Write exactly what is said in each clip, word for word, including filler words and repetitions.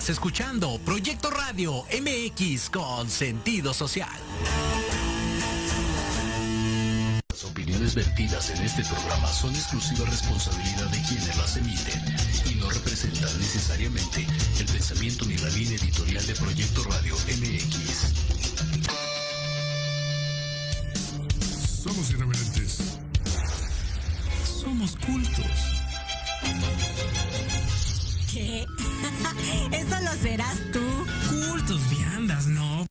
Estás escuchando Proyecto Radio M X con sentido social. Las opiniones vertidas en este programa son exclusiva responsabilidad de quienes las emiten y no representan necesariamente el pensamiento ni la línea editorial de Proyecto Radio M X. Somos irreverentes. Somos cultos. ¿Qué? Eso lo serás tú. Cultos, viandas, ¿no?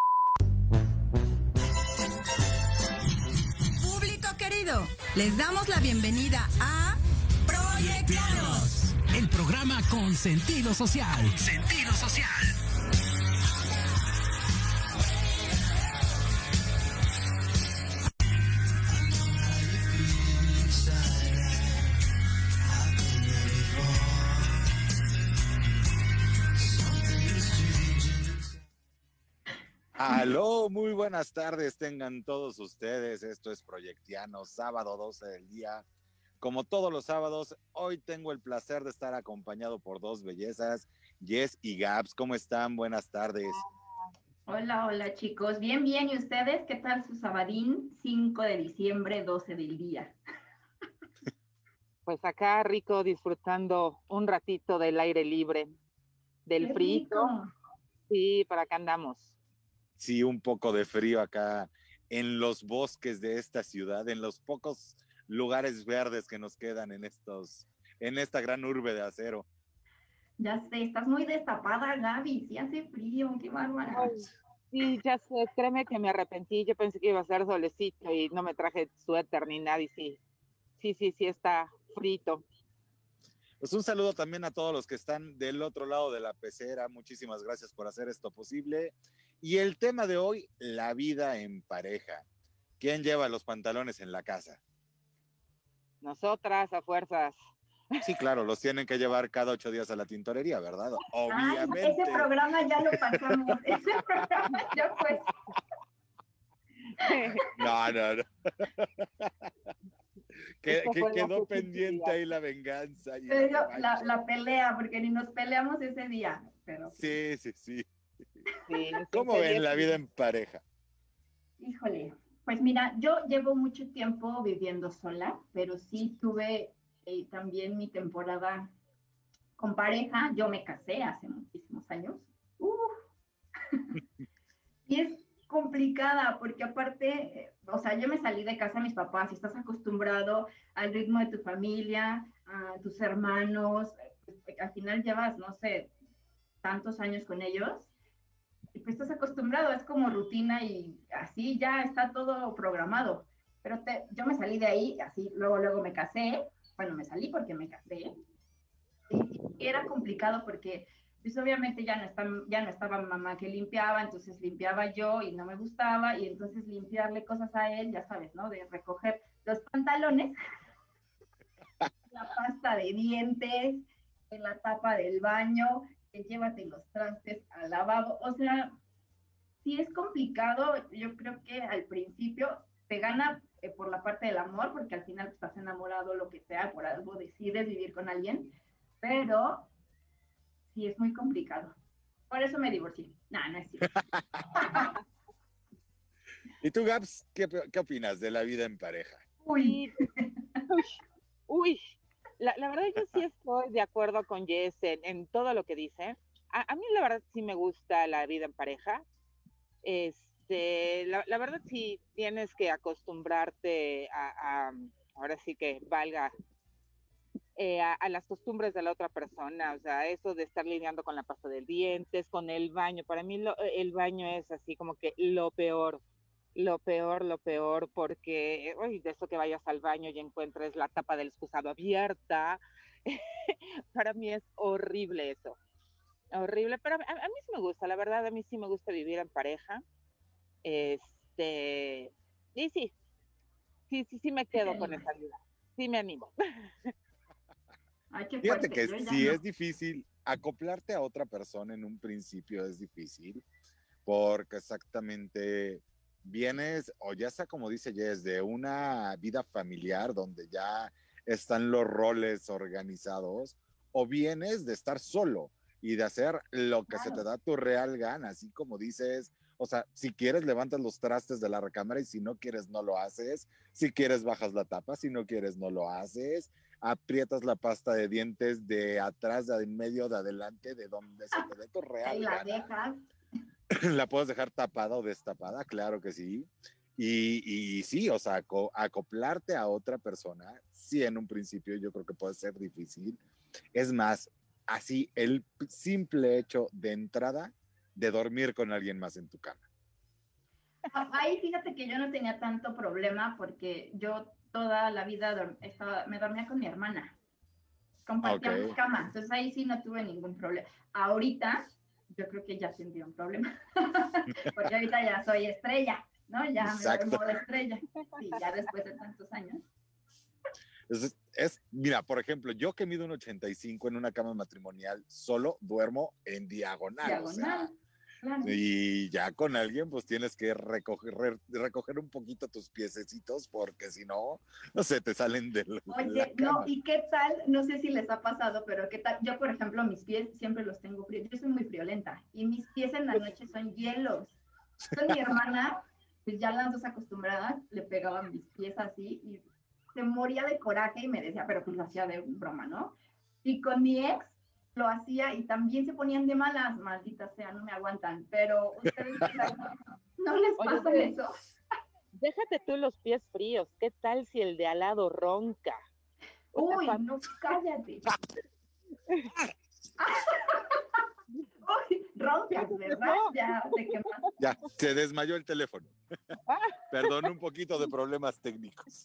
Público querido, les damos la bienvenida a Proyectanos, el programa con sentido social. Sentido social. Aló, muy buenas tardes tengan todos ustedes. Esto es Proyectianos, sábado doce del día. Como todos los sábados, hoy tengo el placer de estar acompañado por dos bellezas, Jess y Gabs. ¿Cómo están? Buenas tardes. Hola, hola chicos. Bien, bien. ¿Y ustedes? ¿Qué tal su sabadín? cinco de diciembre, doce del día. Pues acá, rico, disfrutando un ratito del aire libre, del Qué frío. rico. Sí, para acá andamos. Sí, un poco de frío acá en los bosques de esta ciudad, en los pocos lugares verdes que nos quedan en estos, en esta gran urbe de acero. Ya sé, estás muy destapada, Gaby. Sí hace frío, qué bárbara. Ay, sí, ya sé, créeme que me arrepentí. Yo pensé que iba a ser solecito y no me traje suéter ni nada. Y sí, sí, sí, sí está frito. Pues un saludo también a todos los que están del otro lado de la pecera. Muchísimas gracias por hacer esto posible. Y el tema de hoy, la vida en pareja. ¿Quién lleva los pantalones en la casa? Nosotras, a fuerzas. Sí, claro, los tienen que llevar cada ocho días a la tintorería, ¿verdad? Obviamente. Ay, ese programa ya lo pasamos. Ese programa ya fue. No, no, no. que, Esto que fue quedó hace pendiente quince días. ahí la venganza. Y Pero la, la, la pelea, porque ni nos peleamos ese día. Pero Sí, sí, sí. Sí, ¿Cómo quince ven días la y- vida en pareja? híjole, pues mira, yo llevo mucho tiempo viviendo sola, pero sí tuve eh, también mi temporada con pareja. Yo me casé hace muchísimos años. Uf. Y es complicada porque aparte, eh, o sea, yo me salí de casa de mis papás y estás acostumbrado al ritmo de tu familia, a tus hermanos, eh, pues, al final llevas, no sé, tantos años con ellos. Y pues estás acostumbrado, es como rutina y así ya está todo programado. Pero te, yo me salí de ahí, así, luego, luego me casé. Bueno, me salí porque me casé. Y, y era complicado porque, pues obviamente ya no, está, ya no estaba mamá que limpiaba, entonces limpiaba yo y no me gustaba. Y entonces limpiarle cosas a él, ya sabes, ¿no? De recoger los pantalones, la pasta de dientes, en la tapa del baño, que llévate los trastes al lavabo. O sea, sí es complicado. Yo creo que al principio te gana eh, por la parte del amor, porque al final estás enamorado, lo que sea, por algo decides vivir con alguien, pero sí es muy complicado. Por eso me divorcié. No, no es cierto. ¿Y tú, Gabs, qué, qué opinas de la vida en pareja? Uy. Uy, uy. La, la verdad yo sí estoy de acuerdo con Jess en, en todo lo que dice. A, a mí la verdad sí me gusta la vida en pareja. Este, la, la verdad sí tienes que acostumbrarte a, a ahora sí que valga, eh, a, a las costumbres de la otra persona. O sea, eso de estar lidiando con la pasta de dientes, con el baño. Para mí lo, el baño es así como que lo peor. Lo peor, lo peor, porque uy, de eso que vayas al baño y encuentres la tapa del excusado abierta, para mí es horrible eso, horrible, pero a, a, mí sí me gusta, la verdad, a mí sí me gusta vivir en pareja, este, y sí, sí, sí, sí me quedo con esa vida, sí me animo. Ay, qué Fíjate fuerte. que Yo ya sí no. es difícil, acoplarte a otra persona en un principio es difícil, porque exactamente vienes, o ya sea como dice Jess, de una vida familiar donde ya están los roles organizados, o vienes de estar solo. y de hacer lo que Claro. se te da tu real gana, así como dices, o sea, si quieres levantas los trastes de la recámara y si no quieres no lo haces, si quieres bajas la tapa, si no quieres no lo haces, aprietas la pasta de dientes de atrás, de en medio, de adelante, de donde se te dé tu real Ahí la gana. dejas. La puedes dejar tapada o destapada, claro que sí. Y, y sí, o sea, aco- acoplarte a otra persona, sí, en un principio yo creo que puede ser difícil. Es más, así el p- simple hecho de entrada de dormir con alguien más en tu cama. Ah, ahí fíjate que yo no tenía tanto problema porque yo toda la vida dorm- estaba, me dormía con mi hermana. Compartíamos Ok. cama, entonces ahí sí no tuve ningún problema. Ahorita yo creo que ya tendría un problema, porque ahorita ya soy estrella, ¿no? Ya Exacto. me duermo de estrella, sí, ya después de tantos años. Es, es, mira, por ejemplo, yo que mido un ochenta y cinco en una cama matrimonial, solo duermo en diagonal. Diagonal, O sea, claro. y ya con alguien, pues tienes que recoger, re- recoger un poquito tus piececitos, porque si no, no sé, te salen de la, la Oye, cama. no, ¿y qué tal? No sé si les ha pasado, pero ¿qué tal? Yo, por ejemplo, mis pies siempre los tengo fríos. Yo soy muy friolenta y mis pies en la noche son hielos. Con mi hermana, pues ya las dos acostumbradas, le pegaban mis pies así y se moría de coraje y me decía, pero pues lo hacía de broma, ¿no? Y con mi ex lo hacía y también se ponían de malas, maldita sea, no me aguantan. Pero ustedes, ¿qué tal? ¿No les Oye, pasa pero- eso? Déjate tú los pies fríos. ¿Qué tal si el de al lado ronca? O sea, Uy, cuando- no, cállate. Uy, roncas, ¿verdad? No. Ya te quemas. Ya, se desmayó el teléfono. Ah. Perdón, un poquito de problemas técnicos.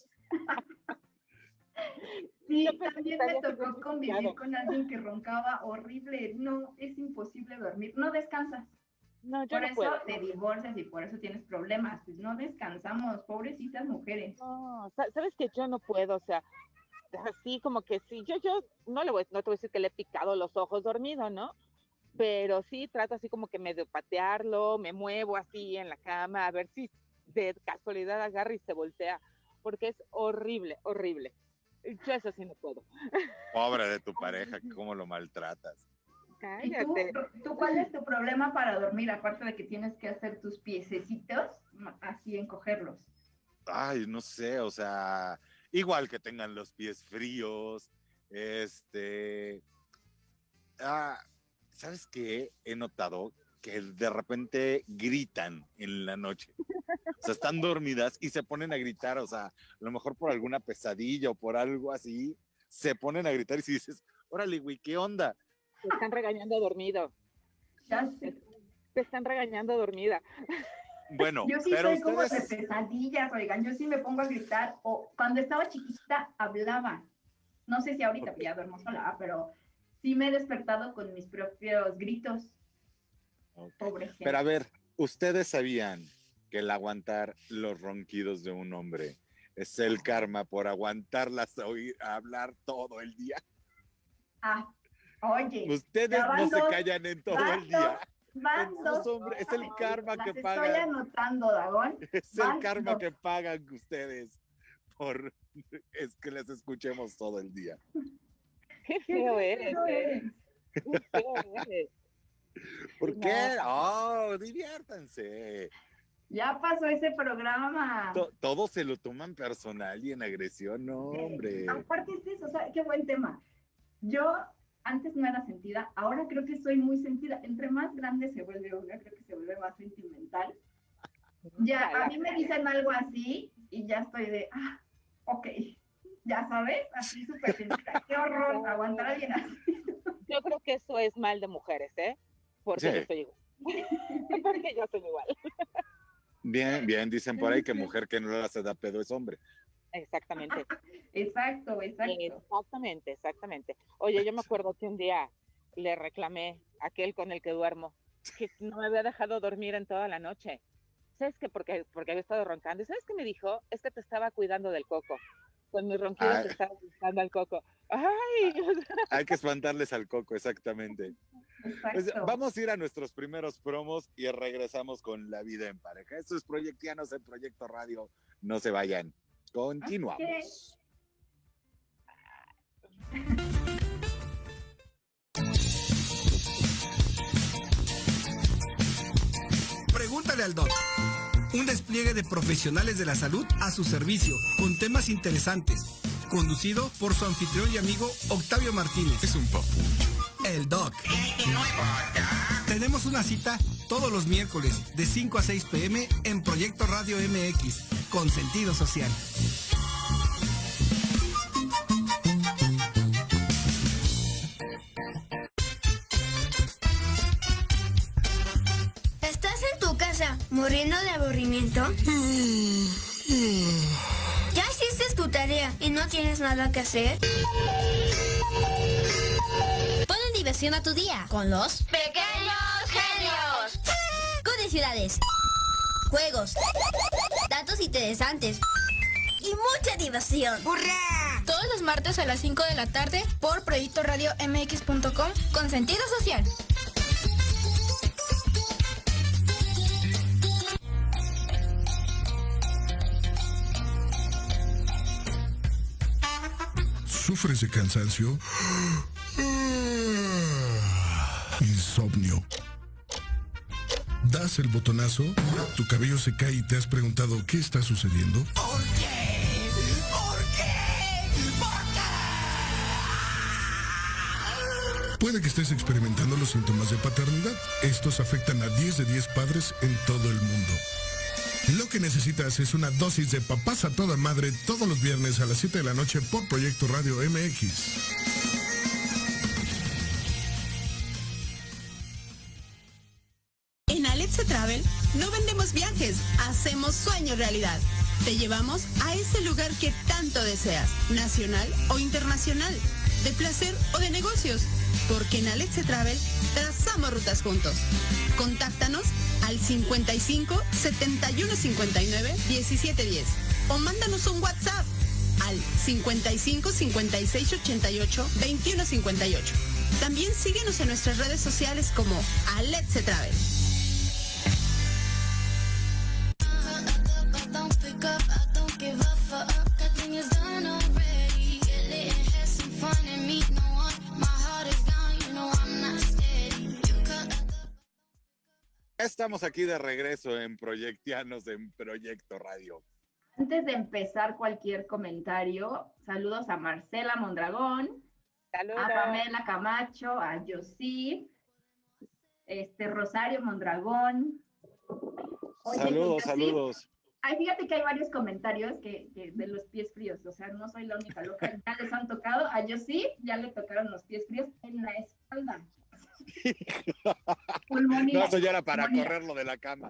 Sí, Yo pensé también que me había tocó sido convivir criticado. con alguien que roncaba horrible. No, es imposible dormir. No descansas. No, yo Por no eso puedo. te divorcias y por eso tienes problemas. Pues no descansamos, pobrecitas mujeres. No, sa- sabes que yo no puedo, o sea, así como que sí, yo, yo no le voy, no te voy a decir que le he picado los ojos dormido, ¿no? Pero sí trato así como que medio patearlo, me muevo así en la cama, a ver si de casualidad agarra y se voltea, porque es horrible, horrible. Yo eso sí no puedo. Pobre de tu pareja, cómo lo maltratas. ¿Y tú, Cállate. tú cuál es tu problema para dormir? Aparte de que tienes que hacer tus piececitos, así encogerlos. Ay, no sé, o sea, igual que tengan los pies fríos, este, ah, ¿sabes qué? He notado que de repente gritan en la noche. O sea, están dormidas y se ponen a gritar, o sea, a lo mejor por alguna pesadilla o por algo así, se ponen a gritar y si dices, órale, güey, ¿qué onda? Te están regañando dormido. Ya sé. Te están regañando dormida. Bueno, Yo sí pero soy como de ustedes, pesadillas, oigan, yo sí me pongo a gritar, o cuando estaba chiquita hablaba, no sé si ahorita, Ok. ya duermo sola, pero sí me he despertado con mis propios gritos, Ok. pobre gente. Pero a ver, ¿ustedes sabían que el aguantar los ronquidos de un hombre es el karma por aguantarlas a oír, a hablar todo el día? Ah, oye, Ustedes ya van no se dos, callan en todo van el día. van Los dos, hombres, es el karma las que estoy pagan. anotando, Dagón, Es el van karma dos. que pagan ustedes por es que les escuchemos todo el día. Qué Qué feo eres, grosero ¿eh? eres. Qué feo eres. ¿Por No. qué? Oh, diviértanse. Ya pasó ese programa. To- Todos se lo toman personal y en agresión, no, hombre. Aparte es eso, o sea, qué buen tema. Yo antes no era sentida, ahora creo que soy muy sentida. Entre más grande se vuelve una, creo que se vuelve más sentimental. Ya, a mí me dicen algo así y ya estoy de, ah, ok, ya sabes, así súper sentida. Qué horror aguantar a alguien así. Yo creo que eso es mal de mujeres, ¿eh? Porque Sí. yo soy igual. Porque yo soy igual. Bien, bien, dicen por ahí que mujer que no la se da pedo es hombre. Exactamente. Exacto, exacto. Exactamente, exactamente. Oye, yo me acuerdo que un día le reclamé a aquel con el que duermo que no me había dejado dormir en toda la noche. ¿Sabes qué? Porque, porque había estado roncando. ¿Y sabes qué me dijo? Es que te estaba cuidando del coco. Con mi ronquido Ah. te estaba buscando al coco. ¡Ay! Hay que espantarles al coco, exactamente. Pues Exacto. vamos a ir a nuestros primeros promos y regresamos con La Vida en Pareja. Esto es Proyectianos en Proyecto Radio. No se vayan. Continuamos. Pregúntale al Doc. Un despliegue de profesionales de la salud a su servicio, con temas interesantes. Conducido por su anfitrión y amigo Octavio Martínez. Es un papucho. El Doc. Tenemos una cita todos los miércoles de cinco a seis pm en Proyecto Radio M X, con sentido social. ¿Estás en tu casa muriendo de aburrimiento? ¿Ya hiciste tu tarea y no tienes nada que hacer? Ponle diversión a tu día con los ¡Pequeños Genios! Curiosidades, juegos, datos interesantes y mucha diversión. ¡Hurra! Todos los martes a las cinco de la tarde por proyecto radio m x punto com con sentido social. ¿Sufres de cansancio? Insomnio. ¿Das el botonazo? ¿Tu cabello se cae y te has preguntado qué está sucediendo? ¿Por qué? ¿Por qué? ¿Por qué? Puede que estés experimentando los síntomas de paternidad. Estos afectan a diez de diez padres en todo el mundo. Lo que necesitas es una dosis de papás a toda madre todos los viernes a las siete de la noche por Proyecto Radio M X. En Aletze Travel no vendemos viajes, hacemos sueños realidad. Te llevamos a ese lugar que tanto deseas, nacional o internacional, de placer o de negocios, porque en Aletze Travel trazamos rutas juntos. Contáctanos al cincuenta y cinco, setenta y uno cincuenta y nueve, diecisiete diez o mándanos un WhatsApp al cincuenta y cinco, cincuenta y seis, ochenta y ocho, veintiuno cincuenta y ocho. También síguenos en nuestras redes sociales como Aletze Travel. Estamos aquí de regreso en Proyectianos en Proyecto Radio. Antes de empezar cualquier comentario, saludos a Marcela Mondragón, Saludos. a Pamela Camacho, a Yosif, este Rosario Mondragón. Oye, Saludos, Yosif, saludos. Ay, fíjate que hay varios comentarios que, que de los pies fríos, o sea, no soy la única loca, ya les han tocado, a Yosif ya le tocaron los pies fríos en la espalda. Pulmonía. No, eso ya era para pulmonía. correrlo de la cama.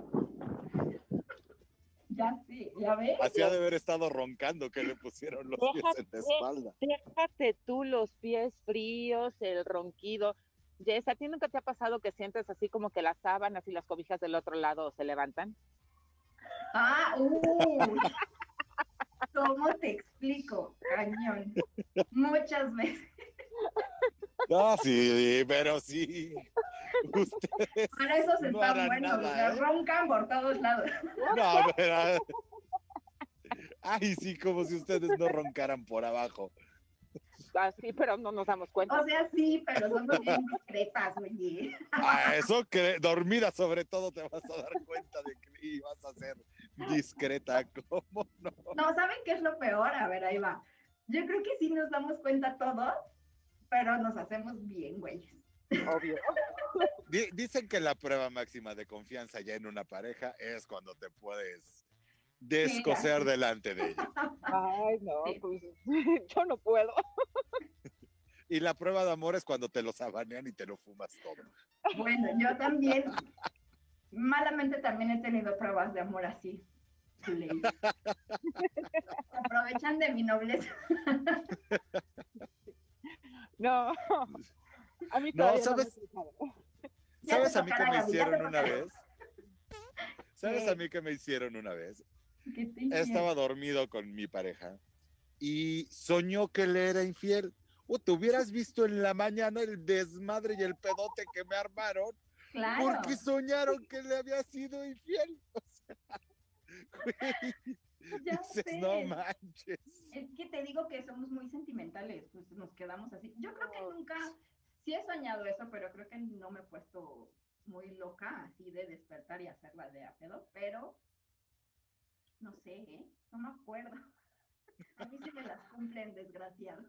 Ya sí, ya ves. Así ha de haber estado roncando que le pusieron los pies en la espalda. Déjate tú los pies fríos, el ronquido. Jess, ¿a ti nunca te ha pasado que sientes así como que las sábanas y las cobijas del otro lado se levantan? Ah, uh. ¿Cómo te explico? Cañón. Muchas veces. No, sí, pero sí. Ustedes Para eso se no están harán buenos, nada, ¿eh? ¿eh? Roncan por todos lados. No, pero... Ay, sí, como si ustedes no roncaran por abajo. Así, pero no nos damos cuenta. O sea, sí, pero somos bien discretas, oye. A eso que dormida sobre todo te vas a dar cuenta de que vas a ser discreta, ¿cómo no? No, ¿saben qué es lo peor? A ver, ahí va. Yo creo que sí nos damos cuenta todos, pero nos hacemos bien, güeyes. Obvio. D- dicen que la prueba máxima de confianza ya en una pareja es cuando te puedes descoser Mira. delante de ella. Ay, no, Sí. pues yo no puedo. Y la prueba de amor es cuando te lo sabanean y te lo fumas todo. Bueno, yo también, malamente también he tenido pruebas de amor así. Ley. Aprovechan de mi nobleza. No. A mí No, todavía ¿sabes? me ha tocado. Ya ¿Sabes te a mí que tocará, me Gaby, ya te hicieron una tocará. vez? ¿Sabes ¿Qué? a mí que me hicieron una vez? ¿Qué te hicieron? Estaba dormido con mi pareja y soñó que le era infiel. O te hubieras visto en la mañana el desmadre y el pedote que me armaron Claro. porque soñaron que le había sido infiel. O sea, güey, Ya dices, sé. no manches. Es que te digo que somos muy sentimentales, pues nos quedamos así. Yo creo que nunca, sí he soñado eso, pero creo que no me he puesto muy loca, así de despertar y hacerla de a pedo, pero no sé, ¿eh? No me acuerdo. A mí sí me las cumplen, desgraciado.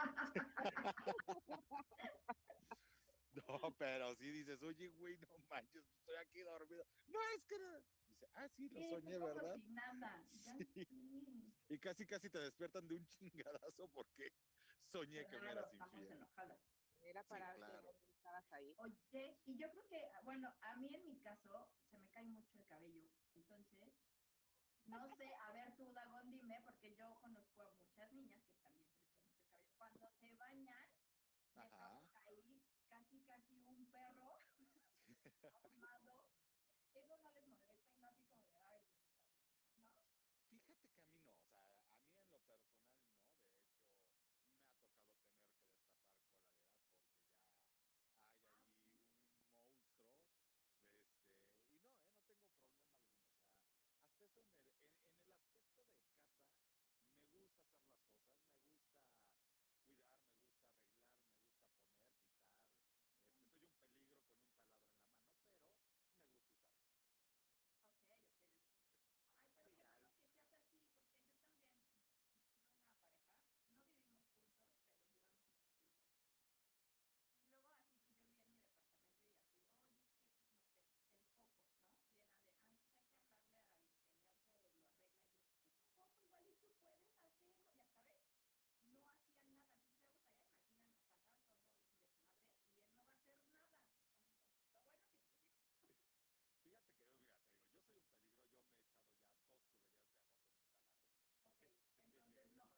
No, pero sí dices, oye, güey, no manches, estoy aquí dormido. No, es que no. Dice, ah, sí, lo Sí, soñé, fue como ¿verdad? si nada. Ya Sí. sí. Y casi, casi te despiertan de un chingadazo porque soñé que me Claro, eras estamos infiel. enojadas. Era Sí, para claro. que estabas ahí. Oye, y yo creo que, bueno, a mí en mi caso se me cae mucho el cabello. Entonces, no sé, a ver tú, Dagón, dime, porque yo conozco a muchas niñas que también se les cae mucho el cabello. Cuando se bañan, les Ajá. ahí casi, casi un perro armado. Eso no les molesta y no así como de, ay, ¿no? Fíjate que a mí no, o sea, a mí en lo personal no, de hecho me ha tocado tener que destapar coladeras porque ya hay ahí un monstruo, este, y no, eh, no tengo problema alguno, o sea, hasta eso en el, en, en el aspecto de casa me gusta hacer las cosas, me gusta cuidar, me gusta arreglar, me gusta poner, quitar, este, soy un peligro con un taladro en la mano, pero me gusta usarlo. Ok, ok. Ay, pero Sí, qué ya, bueno que seas así, porque yo también tuve una pareja, no vivimos juntos, pero duramos mucho tiempo. Y luego así pues yo vivía en mi departamento y así, oye, es que, no sé, el foco, ¿no? Y era de, ay, pues hay que hablarle al señor que lo arregla. Y yo, es un foco, igual y tú puedes hacerlo, ya sabes. No hacían nada, entonces luego allá imaginan la casa, todo un desmadre, y él no va a hacer nada. Lo bueno que estudió. fíjate que, mira, te digo, yo soy un peligro, yo me he echado ya dos tuberías de agua con un taladro. Ok, Este, entonces no.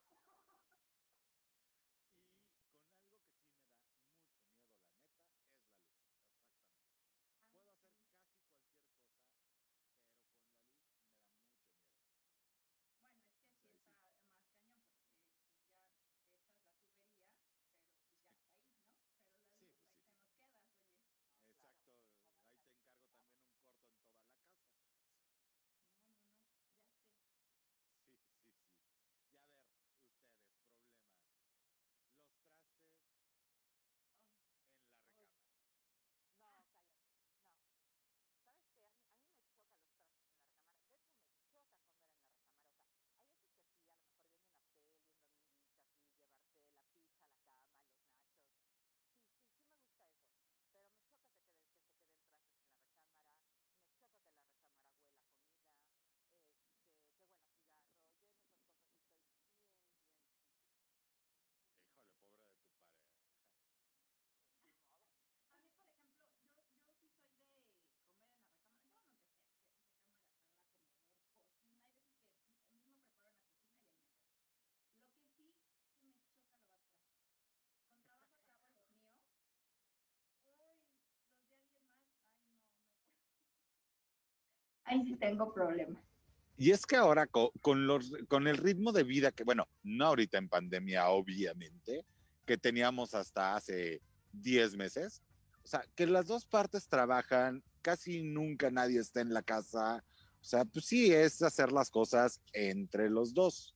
y con algo que sí me da mucho miedo, la neta, es la luz, exactamente. Ah, Puedo hacer sí. casi cualquier cosa, pero con la luz me da mucho miedo. Bueno, es que O sí sea, está sí. más cañón porque pues, ya echas la tubería, pero y ya está ahí, ¿no? Pero la Sí, luz, pues ahí sí. te nos quedas, oye. Exacto, ahí te encargo también un corto en toda la casa. No, no, no, ya sé. Sí, sí, sí. Y a ver, ustedes, problemas. Los trastes Oh, en la recámara. No, cállate. No. ¿Sabes qué? A mí, a mí me choca los trastes en la recámara. De hecho, me choca comer en la recámara. O sea, hay veces que sí, a lo mejor viendo una peli, un dominguito, así, llevarte la pizza a la cama, los nachos. Sí, sí, sí me gusta eso. Pero me choca que, quede, que se queden trastes en la recámara. Me choca que la recámara huela a comida. Este, que huela a cigarro. Yo en esas cosas sí soy bien, bien picky. Híjole, pobre de tu pareja. Pues, ni modo. a mí, por ejemplo, yo, yo sí soy de comer en la recámara. Yo donde sea, que recámara, sala, comedor, cocina. Hay veces que mismo preparo en la cocina y ahí me quedo. Lo que sí, sí me choca lavar trastes. Con trabajo acabo los míos. Uy, los de alguien más, ay, no, no puedo. Ahí sí tengo problemas. Y es que ahora con, con, los, con el ritmo de vida que, bueno, no ahorita en pandemia, obviamente, que teníamos hasta hace diez meses, o sea, que las dos partes trabajan, casi nunca nadie está en la casa, o sea, pues sí, es hacer las cosas entre los dos.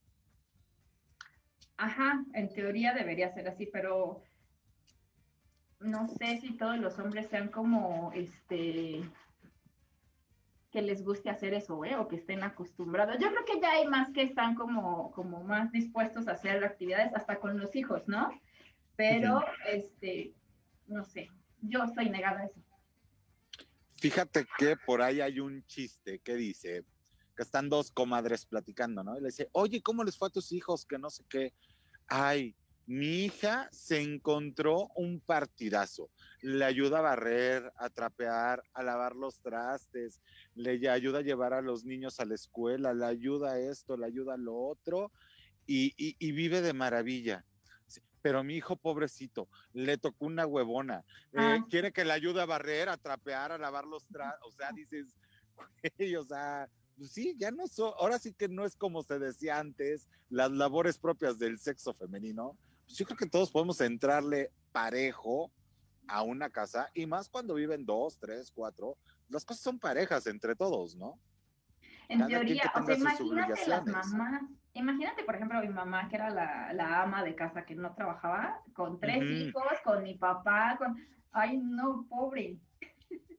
Ajá, en teoría debería ser así, pero no sé si todos los hombres sean como, este, que les guste hacer eso, ¿eh? O que estén acostumbrados. Yo creo que ya hay más que están como, como más dispuestos a hacer actividades hasta con los hijos, ¿no? Pero, uh-huh. este, no sé, yo estoy negada a eso. Fíjate que por ahí hay un chiste que dice que están dos comadres platicando, ¿no? Y le dice, oye, ¿cómo les fue a tus hijos? Que no sé qué. Ay, mi hija se encontró un partidazo. Le ayuda a barrer, a trapear, a lavar los trastes, le ayuda a llevar a los niños a la escuela, le ayuda a esto, le ayuda a lo otro y, y, y vive de maravilla. Pero mi hijo pobrecito, le tocó una huevona, eh, ah. quiere que le ayude a barrer, a trapear, a lavar los trastes, o sea, dices, güey, o sea, pues sí, ya no son, ahora sí que no es como se decía antes, las labores propias del sexo femenino. Pues yo creo que todos podemos entrarle parejo a una casa, y más cuando viven dos, tres, cuatro, las cosas son parejas entre todos, ¿no? En Cada teoría, que o sea, imagínate las mamás, imagínate, por ejemplo, mi mamá, que era la, la ama de casa que no trabajaba, con tres uh-huh. hijos, con mi papá, con, ay, no, pobre.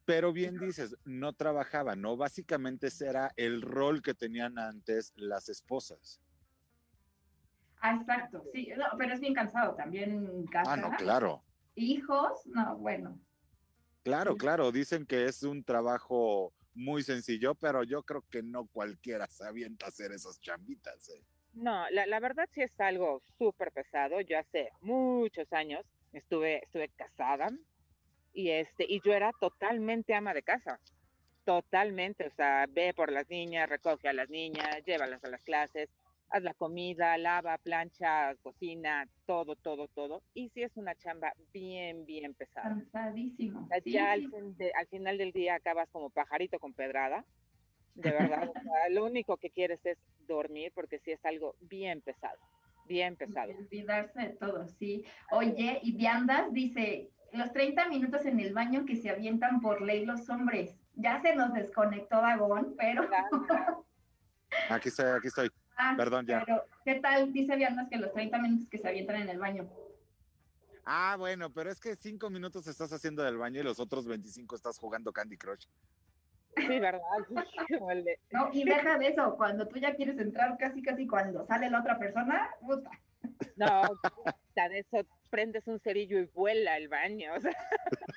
Pero bien dices, no trabajaban, ¿no? Básicamente ese era el rol que tenían antes las esposas. Ah, exacto, sí, no, pero es bien cansado también en casa. Ah, no, claro. Hijos, no, bueno. Claro, Sí. claro, dicen que es un trabajo muy sencillo, pero yo creo que no cualquiera se avienta a hacer esas chambitas, ¿eh? No, la, la verdad sí es algo súper pesado. Yo hace muchos años estuve, estuve casada y, este, y yo era totalmente ama de casa, totalmente. O sea, ve por las niñas, recoge a las niñas, llévalas a las clases, haz la comida, lava, plancha, cocina, todo, todo, todo. Y sí es una chamba bien, bien pesada. Cansadísimo. O sea, Sí, ya sí. al, fin de, al final del día acabas como pajarito con pedrada, de verdad. O sea, lo único que quieres es dormir porque sí es algo bien pesado, bien pesado. Olvidarse de todo, sí. Oye, y Viandas dice, los treinta minutos en el baño que se avientan por ley los hombres. Ya se nos desconectó Dagón, pero... Aquí estoy, aquí estoy. Ah, Perdón, ya. pero, ¿qué tal? Dice Viandas que los treinta minutos que se avientan en el baño. Ah, bueno, pero es que cinco minutos estás haciendo del baño y los otros veinticinco estás jugando Candy Crush. Sí, ¿verdad? Híjole. No, y deja de eso, cuando tú ya quieres entrar casi, casi cuando sale la otra persona, puta. No, puta, de eso prendes un cerillo y vuela el baño. O sea.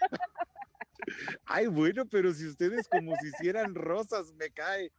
Ay, bueno, pero si ustedes como si hicieran rosas, me cae.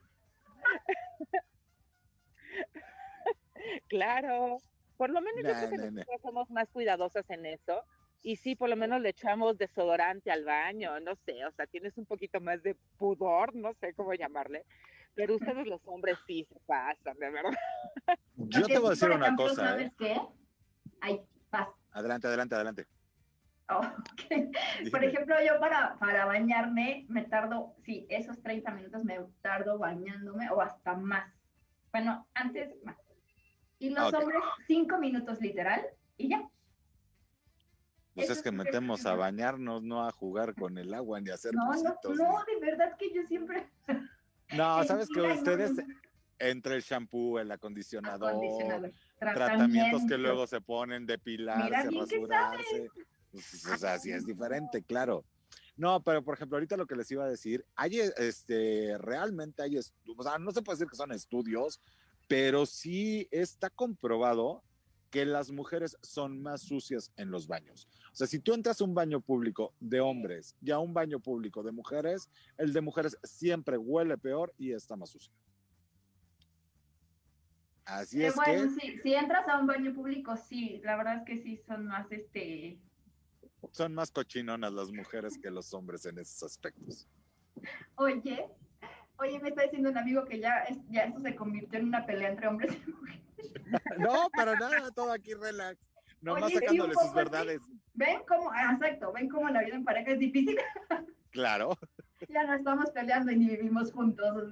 Claro, por lo menos nah, yo creo que nah, nosotros nah. somos más cuidadosas en eso. Y sí, por lo menos le echamos desodorante al baño, no sé, o sea, tienes un poquito más de pudor, no sé cómo llamarle, pero ustedes los hombres sí se pasan, de verdad. Yo te voy a decir por una ejemplo, cosa, ¿sabes ¿eh? qué? Ahí, vas. Adelante, adelante, adelante. Oh, okay. Por ejemplo, yo para, para bañarme me tardo, sí, esos treinta minutos me tardo bañándome o hasta más. Bueno, antes más. Y los Okay. hombres, cinco minutos literal y ya. Pues Eso es que sí metemos que- a bañarnos, no a jugar con el agua ni a hacer No, no, bucitos. no, de verdad que yo siempre... No, sabes que Mentira, no, ustedes, no, no. entre el shampoo, el acondicionador, Acondicionador, tratamientos que tratamientos. luego se ponen, Mira depilarse, bien que rasurarse, pues, o sea, sí es diferente, claro. No, pero por ejemplo, ahorita lo que les iba a decir, hay, este, realmente hay, estu- o sea, no se puede decir que son estudios, pero sí está comprobado que las mujeres son más sucias en los baños. O sea, si tú entras a un baño público de hombres y a un baño público de mujeres, el de mujeres siempre huele peor y está más sucio. Así Eh, es bueno, que sí, si entras a un baño público, sí, la verdad es que sí son más, este... son más cochinonas las mujeres que los hombres en esos aspectos. Oye, oye, me está diciendo un amigo que ya, es, ya esto se convirtió en una pelea entre hombres y mujeres. No, para nada, todo aquí relax. Nomás Oye, sí, sacándole un sus poco verdades. sí. ¿Ven cómo, ah, exacto, ven cómo la vida en pareja es difícil? Claro. Ya no estamos peleando y ni vivimos juntos.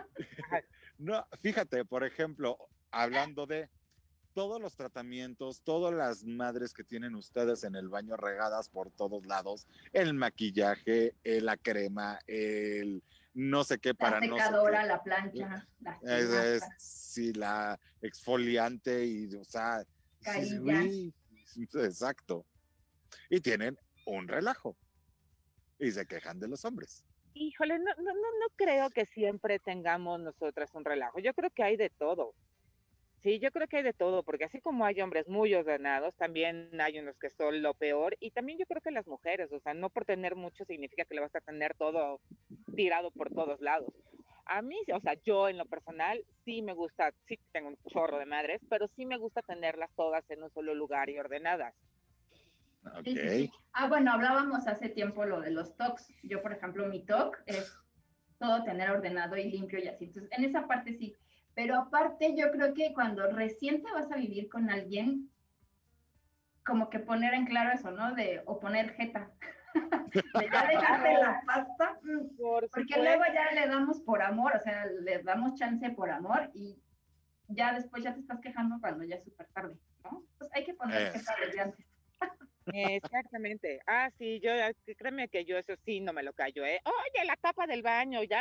No, fíjate, por ejemplo, hablando de todos los tratamientos, todas las madres que tienen ustedes en el baño regadas por todos lados, el maquillaje, eh, la crema, el no sé qué para La no sé secadora, qué. la plancha, la Es, es, espinaca, sí, la exfoliante y, o sea, sí, carilla. güey, exacto. Y tienen un relajo. Y se quejan de los hombres. Híjole, no, no, no, no creo que siempre tengamos nosotras un relajo. Yo creo que hay de todo. Sí, yo creo que hay de todo, porque así como hay hombres muy ordenados, también hay unos que son lo peor. Y también yo creo que las mujeres, o sea, no por tener mucho significa que le vas a tener todo tirado por todos lados. A mí, o sea, yo en lo personal sí me gusta, sí tengo un chorro de madres, pero sí me gusta tenerlas todas en un solo lugar y ordenadas. Ok. Sí, sí, sí. Ah, bueno, hablábamos hace tiempo lo de los tocs. Yo, por ejemplo, mi toc es todo tener ordenado y limpio y así. Entonces, en esa parte sí. Pero aparte, yo creo que cuando recién te vas a vivir con alguien, como que poner en claro eso, ¿no? De, o poner jeta. De ya dejarte la pasta. Por porque supuesto. luego ya le damos por amor, o sea, le damos chance por amor y ya después ya te estás quejando cuando ya es súper tarde, ¿no? Pues hay que poner Eh. jeta desde antes. Exactamente. Ah, sí, yo, créeme que yo eso sí no me lo callo, ¿eh? Oye, la tapa del baño, ya.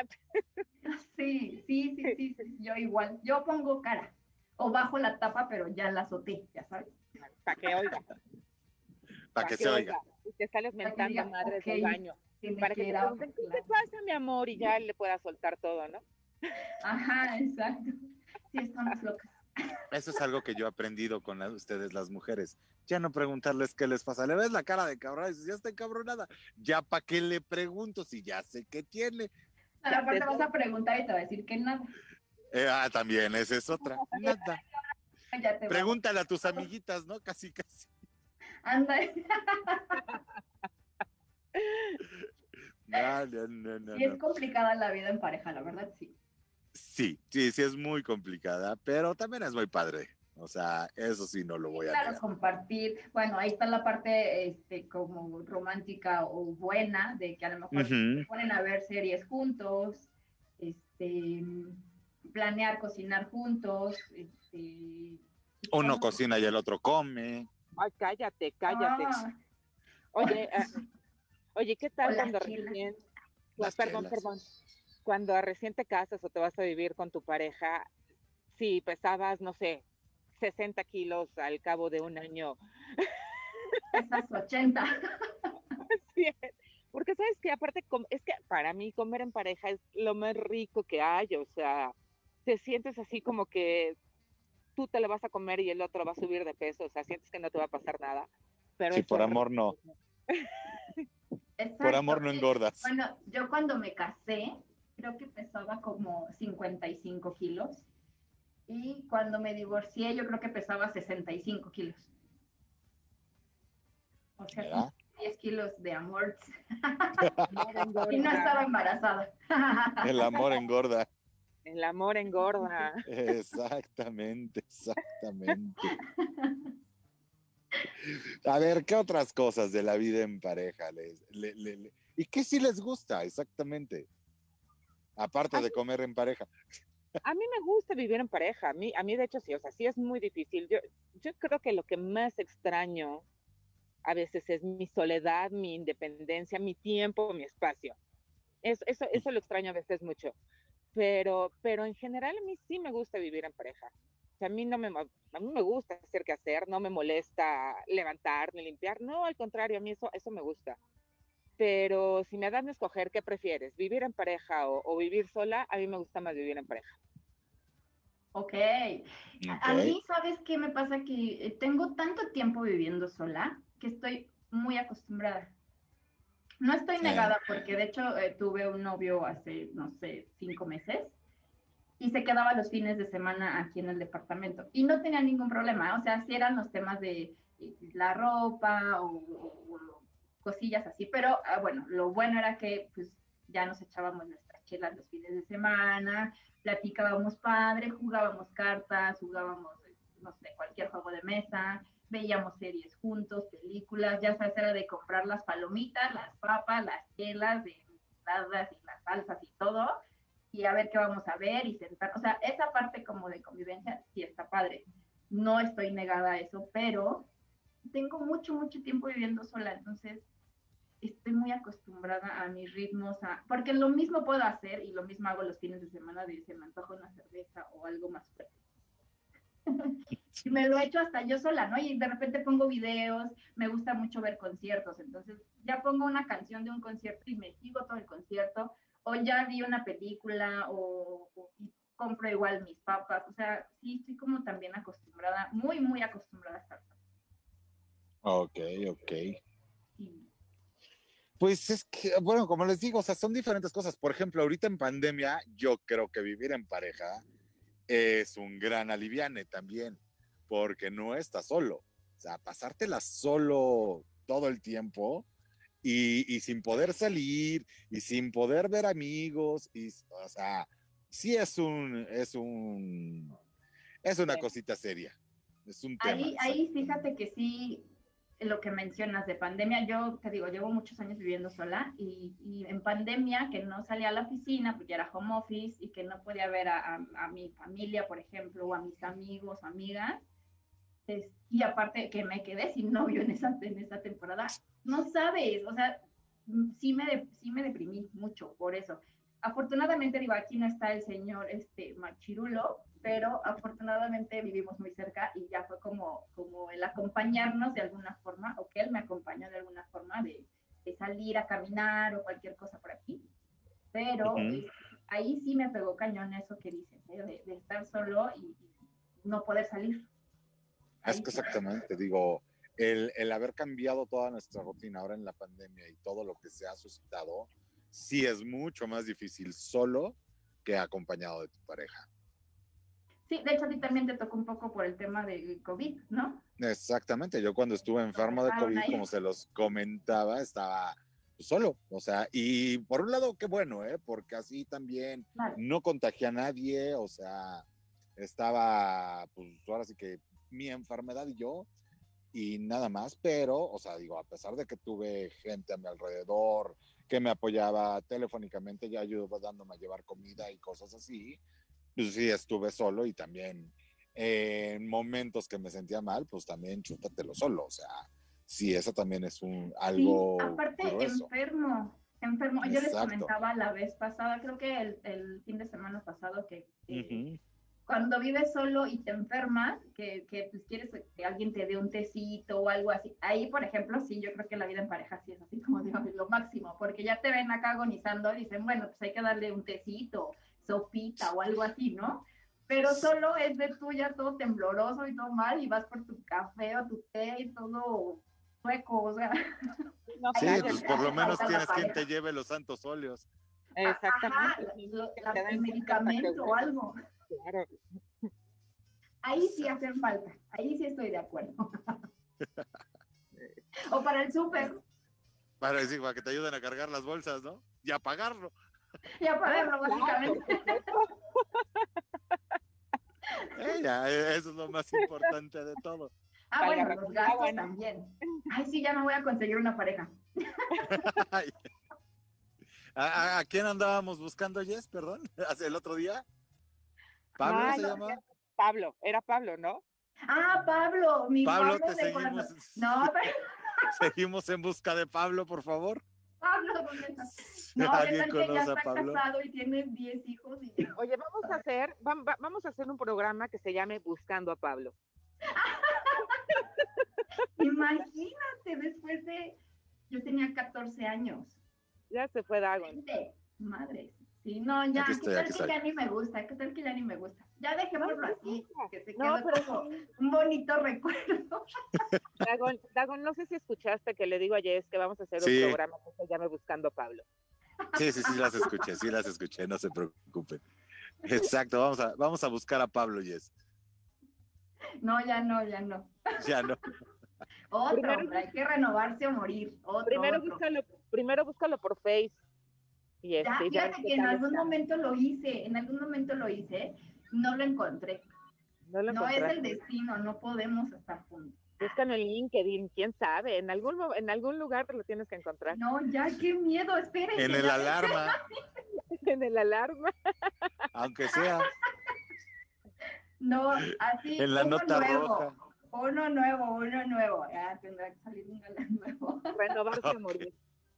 Sí, sí, sí, sí, sí, yo igual. Yo pongo cara o bajo la tapa, pero ya la azoté, ya sabes. Para que oiga. Para que se oiga. Y te sales mentando diga, madres ok. del baño. para que te pregunten, ¿qué te pasa, mi amor? Y ya le pueda soltar todo, ¿no? Ajá, exacto. Sí, estamos locas. Eso es algo que yo he aprendido con la, ustedes, las mujeres. Ya no preguntarles qué les pasa. Le ves la cara de cabrón y dices, ya está encabronada. Ya para qué le pregunto si ya sé qué tiene. A la parte vas a preguntar y te va a decir que nada. Eh, ah, también, esa es otra. Nada. Pregúntale a tus amiguitas, ¿no? Casi, casi. Anda. No, no, no, no, sí, es no. complicada la vida en pareja, la verdad, sí. Sí, sí, sí es muy complicada, pero también es muy padre. O sea, eso sí no lo voy a Claro, negar. compartir. Bueno, ahí está la parte este, como romántica o buena, de que a lo mejor Uh-huh. se ponen a ver series juntos, este, planear cocinar juntos. Este, Uno cocina y el otro come. Ay, cállate, cállate. Ah. Oye, uh, oye, ¿qué tal cuando recién, Las perdón, chelas. perdón, cuando recién te casas o te vas a vivir con tu pareja, si pesabas, no sé, sesenta kilos al cabo de un año? Esas ochenta. Sí, porque sabes que aparte, es que para mí comer en pareja es lo más rico que hay, o sea, te sientes así como que tú te lo vas a comer y el otro va a subir de peso, o sea, sientes que no te va a pasar nada. Pero sí, por amor no. Exacto. Por amor no engordas. Bueno, yo cuando me casé, creo que pesaba como cincuenta y cinco kilos. Y cuando me divorcié, yo creo que pesaba sesenta y cinco kilos. O sea, ¿verdad? diez kilos de amor. Y no estaba embarazada. El amor engorda. El amor engorda. Exactamente, exactamente. A ver, ¿qué otras cosas de la vida en pareja les, le, le, le, y qué sí les gusta exactamente? Aparte de comer en pareja. A mí me gusta vivir en pareja. A mí, a mí de hecho sí, o sea, sí es muy difícil. Yo, yo creo que lo que más extraño a veces es mi soledad, mi independencia, mi tiempo, mi espacio. Eso, eso, eso lo extraño a veces mucho. Pero, pero en general a mí sí me gusta vivir en pareja. O sea, a mí no me, a mí me gusta hacer qué hacer, no me molesta levantar ni limpiar. No, al contrario, a mí eso, eso me gusta. Pero si me dan a escoger, ¿qué prefieres? ¿Vivir en pareja o, o vivir sola? A mí me gusta más vivir en pareja. Ok. okay. A mí, ¿sabes qué me pasa? Que tengo tanto tiempo viviendo sola que estoy muy acostumbrada. No estoy negada porque de hecho eh, tuve un novio hace, no sé, cinco meses y se quedaba los fines de semana aquí en el departamento y no tenía ningún problema. O sea, sí eran los temas de la ropa o, o, o cosillas así, pero ah, bueno, lo bueno era que pues ya nos echábamos nuestras chelas los fines de semana, platicábamos padre, jugábamos cartas, jugábamos, no sé, cualquier juego de mesa, veíamos series juntos, películas, ya sabes, era de comprar las palomitas, las papas, las chelas, de las y las salsas y todo, y a ver qué vamos a ver y sentar, o sea, esa parte como de convivencia sí está padre. No estoy negada a eso, pero tengo mucho, mucho tiempo viviendo sola, entonces estoy muy acostumbrada a mis ritmos, a, porque lo mismo puedo hacer y lo mismo hago los fines de semana de se me antoja una cerveza o algo más fuerte. Y me lo he hecho hasta yo sola, ¿no? Y de repente pongo videos, me gusta mucho ver conciertos, entonces ya pongo una canción de un concierto y me sigo todo el concierto, o ya vi una película, o, o y compro igual mis papas, o sea, sí estoy como también acostumbrada, muy, muy acostumbrada a estar sola. Ok, ok. Sí. Pues es que, bueno, como les digo, o sea, son diferentes cosas. Por ejemplo, ahorita en pandemia, yo creo que vivir en pareja es un gran aliviane también, porque no estás solo. O sea, pasártela solo todo el tiempo y, y sin poder salir y sin poder ver amigos, y, o sea, sí es un, es un, es una cosita seria. Es un tema. Ahí, ahí fíjate que sí, lo que mencionas de pandemia, yo te digo, llevo muchos años viviendo sola y, y en pandemia que no salía a la oficina, porque era home office y que no podía ver a, a, a mi familia, por ejemplo, o a mis amigos o amigas, es, y aparte que me quedé sin novio en esa, en esa temporada, no sabes, o sea, sí me, de, sí me deprimí mucho por eso. Afortunadamente, digo, aquí no está el señor este, Machirulo, pero afortunadamente vivimos muy cerca y ya fue como, como el acompañarnos de alguna forma, o que él me acompañó de alguna forma de, de salir a caminar o cualquier cosa por aquí, pero Ujú. eh, ahí sí me pegó cañón eso que dices, ¿eh? de, de estar solo y, y no poder salir. Es Ahí que sí. exactamente, digo, el, el haber cambiado toda nuestra rutina ahora en la pandemia y todo lo que se ha suscitado, sí es mucho más difícil solo que acompañado de tu pareja. Sí, de hecho a ti también te tocó un poco por el tema de COVID, ¿no? Exactamente, yo cuando estuve enfermo de dejaron COVID, ahí. como se los comentaba, estaba solo, o sea, y por un lado, qué bueno, ¿eh? Porque así también Claro. no contagié a nadie, o sea, estaba, pues ahora sí que mi enfermedad y yo, y nada más, pero, o sea, digo, a pesar de que tuve gente a mi alrededor que me apoyaba telefónicamente, ya ayudó dándome a llevar comida y cosas así, pues sí, estuve solo y también eh, en momentos que me sentía mal, pues también chútatelo solo, o sea, sí, eso también es un Sí, algo aparte grueso. enfermo, enfermo. Yo les Exacto. comentaba la vez pasada, creo que el, el fin de semana pasado, que, que Ujú. cuando vives solo y te enfermas, que, que pues quieres que alguien te dé un tecito o algo así. Ahí, por ejemplo, sí, yo creo que la vida en pareja sí es así como digo, lo máximo, porque ya te ven acá agonizando y dicen, bueno, pues hay que darle un tecito, sopita o algo así, ¿no? Pero solo es de tú ya todo tembloroso y todo mal y vas por tu café o tu té y todo sueco, o sea. No, Sí, ahí pues hace por lo menos falta la tienes quien pareja. te lleve los santos óleos. Exactamente. Ajá, lo- Que la- te den el cosas medicamento o para que- algo. Claro. Ahí sí hacen falta, ahí sí estoy de acuerdo. O para el súper, Para decir, para que te ayuden a cargar las bolsas, ¿no? Y a pagarlo. ya pagarlo Claro, básicamente. por supuesto. Eh, ya, eh, eso es lo más importante de todo. Ah, Para bueno, la los comida, gastos bueno. también. Ay, sí, ya me voy a conseguir una pareja. Ay. ¿A, a- a quién andábamos buscando, Jess? Perdón, hace el otro día. ¿Pablo Ah, se no, llama? Pablo, era Pablo, ¿no? Ah, Pablo, mi Pablo, Pablo te de cuando... seguimos. No, pero Seguimos en busca de Pablo, por favor. Pablo, ¿dónde estás? No, ¿qué ¿Alguien tal que ya conoce a está Pablo? casado y tiene diez hijos? Y... Oye, vamos a hacer, va- va- vamos a hacer un programa que se llame Buscando a Pablo. Imagínate, después de... Yo tenía catorce años. Ya se fue Dagon. veinte. Madre. Sí, no, ya. Aquí ¿Qué estoy, tal aquí que estoy. ya ni me gusta? ¿Qué tal que ya ni me gusta? Ya dejémoslo No, no así, importa. que se No, quede pero como sí. un bonito recuerdo. Dagon, Dagon, no sé si escuchaste que le digo a Jess que vamos a hacer Sí. un programa que se llame Buscando a Pablo. Sí, sí, sí, las escuché, sí las escuché, no se preocupen. Exacto, vamos a, vamos a buscar a Pablo, Jess. No, ya no, ya no. Ya no. Otro, Primero- hombre, hay que renovarse o morir. Otro, Primero otro. búscalo, primero búscalo por Face. Y Ya, este, ya ves fíjate qué que en tal algún está. momento lo hice, en algún momento lo hice, no lo encontré. No lo No es encontraste. el destino, no podemos estar juntos. Búscalo en LinkedIn, quién sabe, en algún mo- en algún lugar te lo tienes que encontrar. No, ya, qué miedo, espérense. En el ya- alarma, En el alarma. aunque sea. No, así, En la uno nota nuevo, roja. uno nuevo, uno nuevo. Ya tendrá que salir un galán nuevo. Renovarse a morir.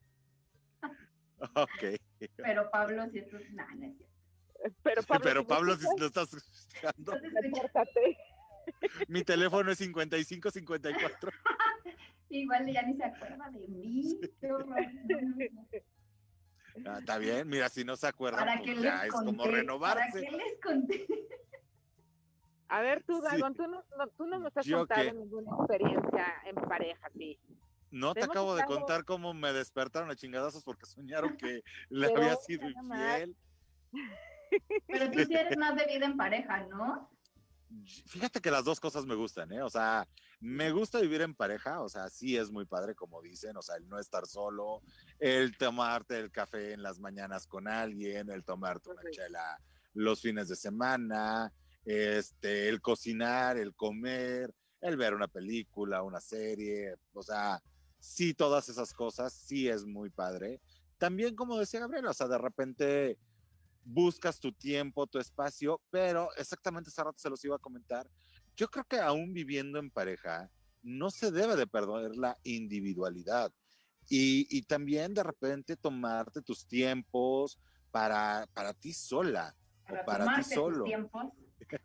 Ok. Pero Pablo, si esto es... Nah, no es cierto. Pero Pablo, Pero si Pablo, me si escuchas, lo estás escuchando, repórtate. mi teléfono es cincuenta y cinco cincuenta y cuatro. Igual ya ni se acuerda de mí. Qué horror. No, no, no. Ah, está bien, mira, si no se acuerdan, ¿Para qué pues ya les es conté? como ¿Para renovarse. qué les conté? A ver, tú, Sí. Dagon, tú no, no- tú no nos has ¿Yo contado qué? ninguna experiencia en pareja, sí. No te Hemos acabo de estado- contar cómo me despertaron a chingadazos porque soñaron que le Pero había sido nada más. infiel. Pero tú sí eres más de vida en pareja, ¿no? Fíjate que las dos cosas me gustan, ¿eh? O sea, me gusta vivir en pareja, o sea, sí es muy padre, como dicen, o sea, el no estar solo, el tomarte el café en las mañanas con alguien, el tomarte una Correcto. chela los fines de semana, este, el cocinar, el comer, el ver una película, una serie, o sea, sí, todas esas cosas, sí es muy padre. También, como decía Gabriela, o sea, de repente buscas tu tiempo, tu espacio, pero exactamente hace rato se los iba a comentar. Yo creo que aún viviendo en pareja, no se debe de perder la individualidad. Y, y también de repente tomarte tus tiempos para, para ti sola Para o para ti tomarte tus solo. tiempos.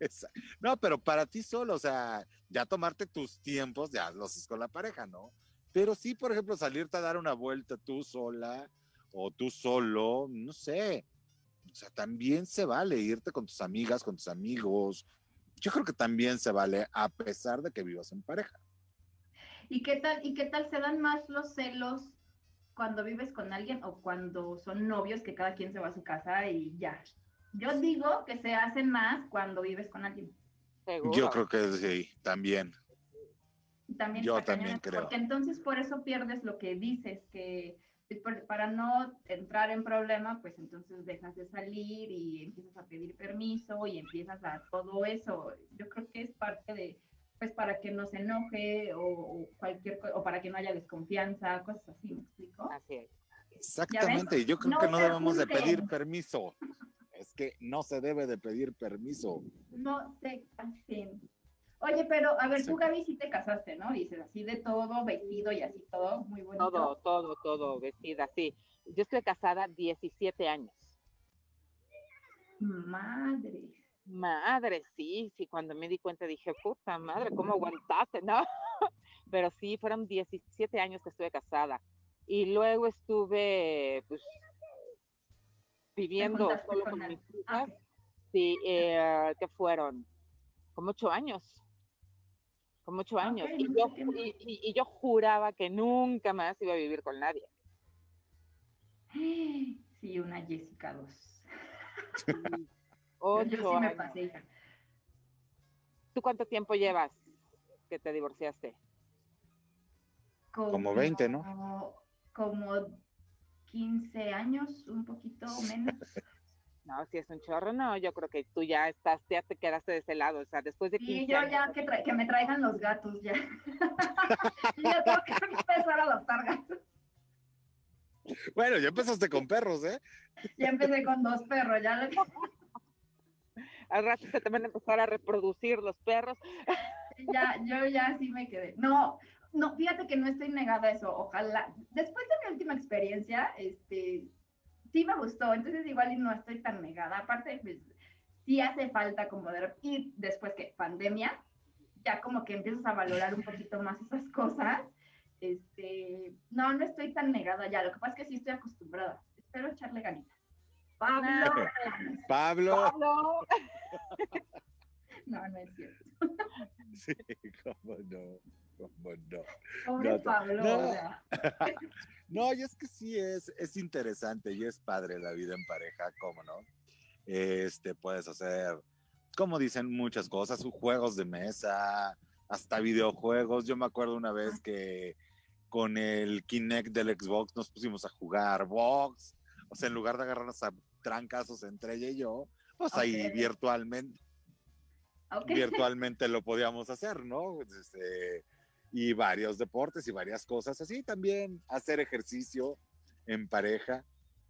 No, pero para ti solo, o sea, ya tomarte tus tiempos, ya los haces con la pareja, ¿no? Pero sí, por ejemplo, salirte a dar una vuelta tú sola o tú solo, no sé. O sea, también se vale irte con tus amigas, con tus amigos. Yo creo que también se vale, a pesar de que vivas en pareja. ¿Y qué tal, y qué tal se dan más los celos cuando vives con alguien o cuando son novios que cada quien se va a su casa y ya? Yo digo que se hacen más cuando vives con alguien. Seguro. Yo creo que sí, también. También Yo está también cañón, creo. porque entonces por eso pierdes lo que dices, que por- para no entrar en problema, pues entonces dejas de salir y empiezas a pedir permiso y empiezas a todo eso. Yo creo que es parte de, pues para que no se enoje o, o cualquier co- o para que no haya desconfianza, cosas así, ¿me explico? Así es. Exactamente, y yo creo No que no se debemos de junten. pedir permiso. Es que no se debe de pedir permiso. No se casen. Oye, pero a ver, tú, Exacto. Gaby, sí te casaste, ¿no? Dices así de todo, vestido y así todo, muy bonito. Todo, todo, todo, vestida, sí. Yo estoy casada diecisiete años. Madre. Madre, sí, sí, cuando me di cuenta dije, puta madre, ¿cómo aguantaste? No, pero sí, fueron diecisiete años que estuve casada. Y luego estuve, pues, viviendo juntaste solo con con él. mis Ah, hijas. Sí, eh, ¿qué fueron? Como ocho años. Como ocho años. Ok, y, mucho yo, tiempo. y, y- y yo juraba que nunca más iba a vivir con nadie. Sí, una Jessica dos. Yo, Ocho yo sí me años. pasé, hija. ¿Tú cuánto tiempo llevas que te divorciaste? Como veinte, ¿no? Como quince años, un poquito menos. No, si es un chorro, no, yo creo que tú ya estás, ya te quedaste de ese lado, o sea, después de Sí, quince yo años. ya que, tra- que me traigan los gatos, ya. Yo ya tengo que empezar a adoptar gatos. Bueno, ya empezaste con perros, ¿eh? Ya empecé con dos perros, ya lo que... Al rato se te van a empezar a reproducir los perros. Ya, yo ya sí me quedé. No, no, fíjate que no estoy negada a eso. Ojalá. Después de mi última experiencia, este, sí me gustó. Entonces igual y no estoy tan negada. Aparte, pues, sí hace falta como de... Y después que pandemia, ya como que empiezas a valorar un poquito más esas cosas. Este, no, no estoy tan negada ya. Lo que pasa es que sí estoy acostumbrada. Espero echarle ganitas. Pablo. Pablo. Pablo. No, no es cierto. Sí, cómo no, cómo no. Pobre No, Pablo. no. O sea. No, y es que sí es, es interesante y es padre la vida en pareja, ¿cómo no? Este, puedes hacer, como dicen, muchas cosas, juegos de mesa, hasta videojuegos. Yo me acuerdo una vez que con el Kinect del Xbox nos pusimos a jugar box, o sea, en lugar de agarrarnos a trancazos entre ella y yo, pues ahí Ok. virtualmente, Ok. virtualmente lo podíamos hacer, ¿no? Este, y varios deportes y varias cosas así, también hacer ejercicio en pareja.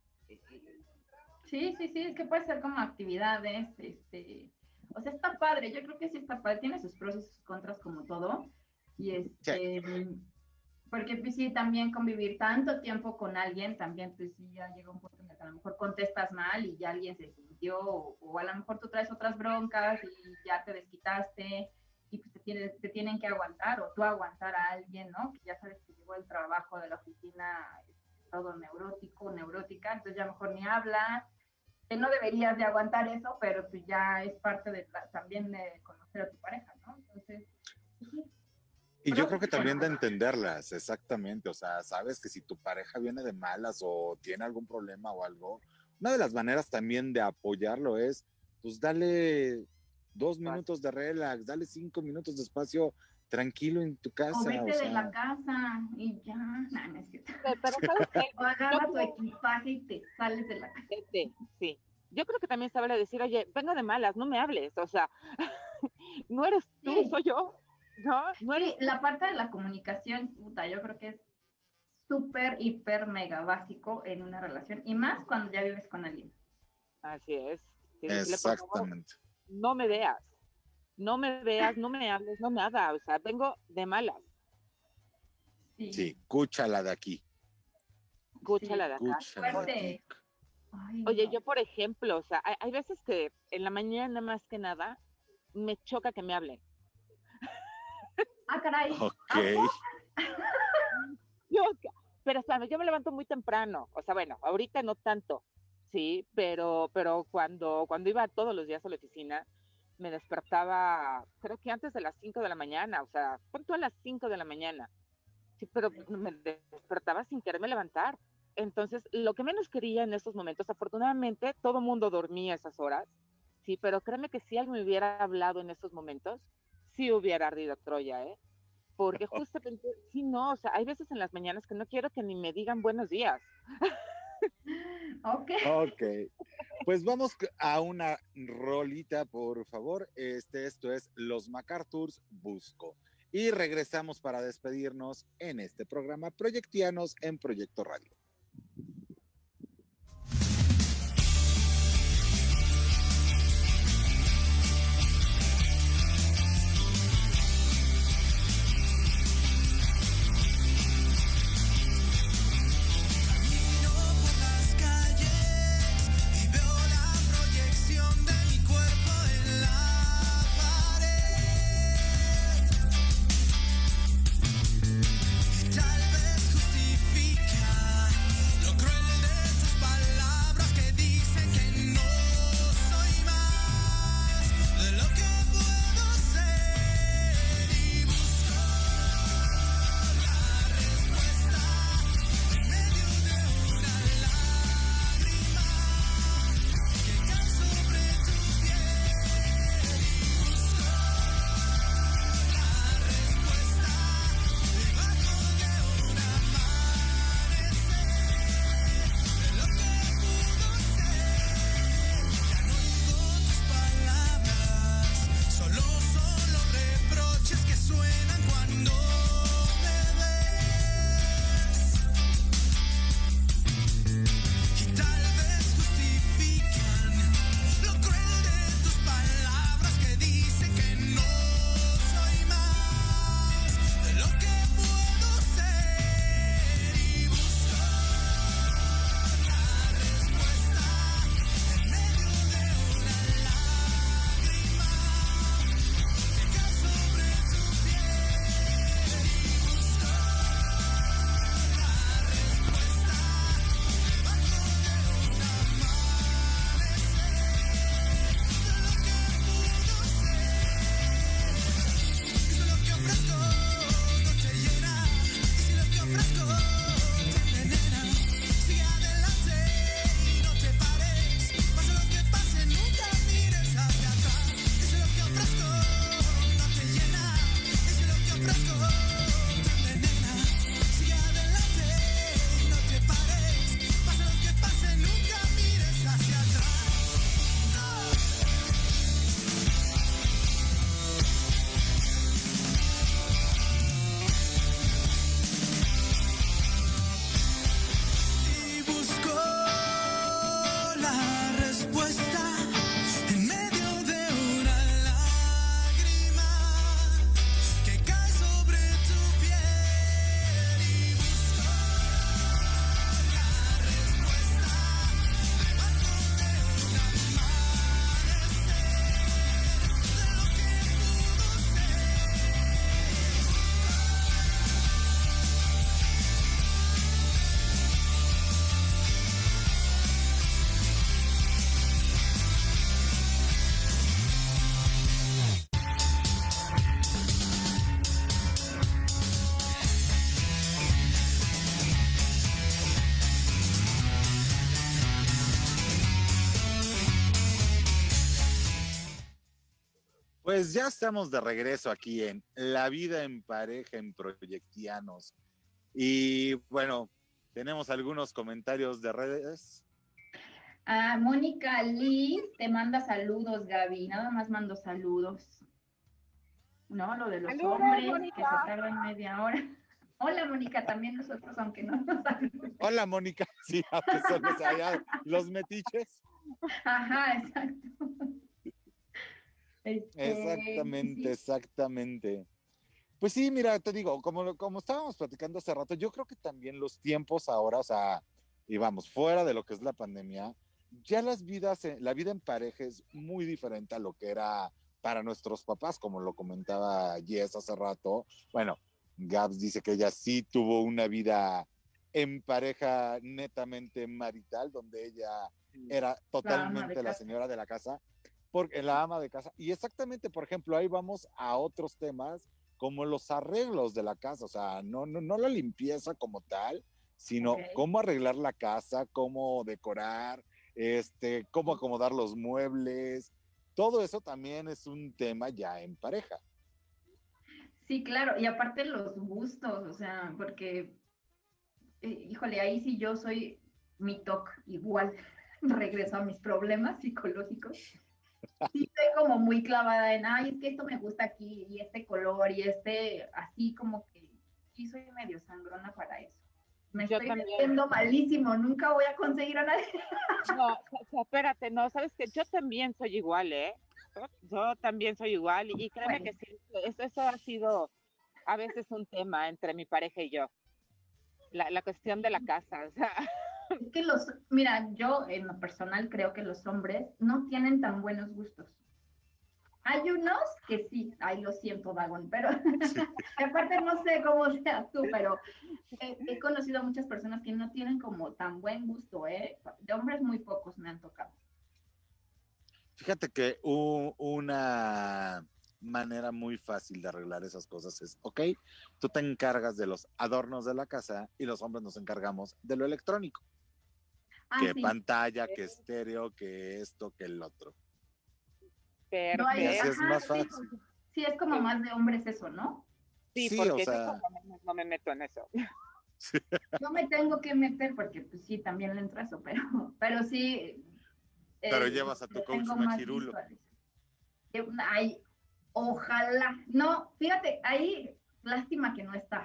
Sí, sí, sí, es que puede ser como actividades, este, o sea, está padre, yo creo que sí está padre, tiene sus pros y sus contras como todo, y este, porque pues sí, también convivir tanto tiempo con alguien, también pues sí, ya llega un punto en el que a lo mejor contestas mal y ya alguien se sintió, o, o a lo mejor tú traes otras broncas y ya te desquitaste, y pues te, tiene, te tienen que aguantar, o tú aguantar a alguien, ¿no? Que ya sabes que llegó el trabajo de la oficina, todo neurótico, neurótica, entonces ya mejor ni hablas, que no deberías de aguantar eso, pero pues ya es parte de la, también de conocer a tu pareja, ¿no? Entonces, sí. Y yo creo que también de entenderlas, exactamente, o sea, sabes que si tu pareja viene de malas o tiene algún problema o algo, una de las maneras también de apoyarlo es, pues dale dos minutos de relax, dale cinco minutos de espacio tranquilo en tu casa. O vete o de sea, la casa y ya, no, no es cierto. Pero ¿sabes qué? O agarra Yo tu creo- equipaje y te sales de la casa. Sí, sí. Yo creo que también se vale decir, oye, vengo de malas, no me hables, o sea, no eres tú, Sí. soy yo, ¿no? No eres Sí, la parte de la comunicación, puta, yo creo que es súper, hiper, mega básico en una relación, y más cuando ya vives con alguien. Así es. Sí, decirle, por favor, exactamente. no me veas, no me veas, no me hables, no nada, o sea, vengo de malas, Sí. Sí, cúchala de aquí. escúchala de acá. Cúchala de Fuerte. aquí. Ay, Oye, no. yo por ejemplo, o sea, hay, hay veces que en la mañana más que nada me choca que me hablen. Ah, caray. Ok. Ah, Yo, pero espérame, yo me levanto muy temprano, o sea, bueno, ahorita no tanto, sí, pero, pero cuando, cuando iba todos los días a la oficina, me despertaba, creo que antes de las cinco de la mañana, o sea, ¿cuánto a las cinco de la mañana? Sí, pero me despertaba sin quererme levantar. Entonces, lo que menos quería en estos momentos, afortunadamente, todo el mundo dormía esas horas, sí, pero créeme que si alguien me hubiera hablado en estos momentos, sí hubiera ardido Troya, ¿eh? Porque justamente, sí, no, o sea, hay veces en las mañanas que no quiero que ni me digan buenos días. Ok. Ok. Pues vamos a una rolita, por favor. Este, esto es Los MacArthurs Busco. Y regresamos para despedirnos en este programa Proyectianos en Proyecto Radio. Pues ya estamos de regreso aquí en La Vida en Pareja en Proyectianos. Y bueno, tenemos algunos comentarios de redes. Ah, Mónica Lee te manda saludos, Gaby. Nada más mando saludos. No, lo de los Saludos, hombres, Mónica. que se tardan media hora. Hola, Mónica, también nosotros, aunque no nos saluden. Hola, Mónica. Sí, aunque son los, allá, los metiches. Ajá, exacto. Este, Exactamente, sí. exactamente. Pues sí, mira, te digo, como, como estábamos platicando hace rato, yo creo que también los tiempos ahora, o sea, y vamos, fuera de lo que es la pandemia, ya las vidas, la vida en pareja es muy diferente a lo que era para nuestros papás, como lo comentaba Jess hace rato. Bueno, Gabs dice que ella sí tuvo una vida en pareja netamente marital, donde ella era totalmente la, la señora de la casa, porque la ama de casa. Y exactamente, por ejemplo, ahí vamos a otros temas como los arreglos de la casa, o sea, no, no, no la limpieza como tal, sino okay. cómo arreglar la casa, cómo decorar, este, cómo acomodar los muebles. Todo eso también es un tema ya en pareja. Sí, claro, y aparte los gustos, o sea, porque, eh, híjole, ahí sí yo soy mi toc igual, regreso a mis problemas psicológicos. Sí estoy como muy clavada en, ay, es que esto me gusta aquí, y este color, y este, así como que, sí soy medio sangrona para eso. Me yo estoy viendo malísimo, nunca voy a conseguir a nadie. No, espérate, no, sabes que yo también soy igual, ¿eh? Yo también soy igual, y créeme bueno. que sí, eso, eso ha sido a veces un tema entre mi pareja y yo. La, la cuestión de la casa, o sea. Es que los, mira, yo en lo personal creo que los hombres no tienen tan buenos gustos. Hay unos que sí, ahí lo siento, Dagon, pero sí. Aparte no sé cómo seas tú, pero he, he conocido a muchas personas que no tienen como tan buen gusto, ¿eh? De hombres muy pocos me han tocado. Fíjate que uh, una manera muy fácil de arreglar esas cosas es, ok, tú te encargas de los adornos de la casa y los hombres nos encargamos de lo electrónico. Ah, que sí. Pantalla, que estéreo, que esto, que el otro. Pero no hay, así ajá, es más fácil. Sí, sí, es como más de hombres eso, ¿no? Sí, sí porque o sea... yo no, no me meto en eso. Sí. No me tengo que meter porque pues sí, también le entro eso, pero, pero sí. Pero eh, llevas a tu coach Machirulo. Ay, ojalá. No, fíjate, ahí, lástima que no está.